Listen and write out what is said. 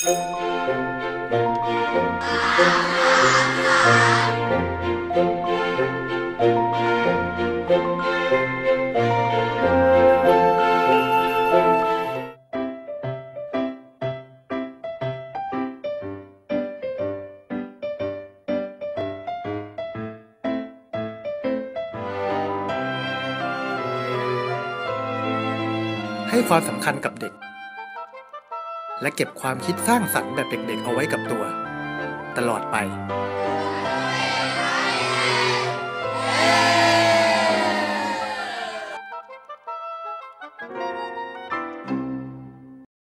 ให้ความสำคัญกับเด็กและเก็บความคิดสร้างสรรค์แบบเด็กๆเอาไว้กับตัวตลอดไป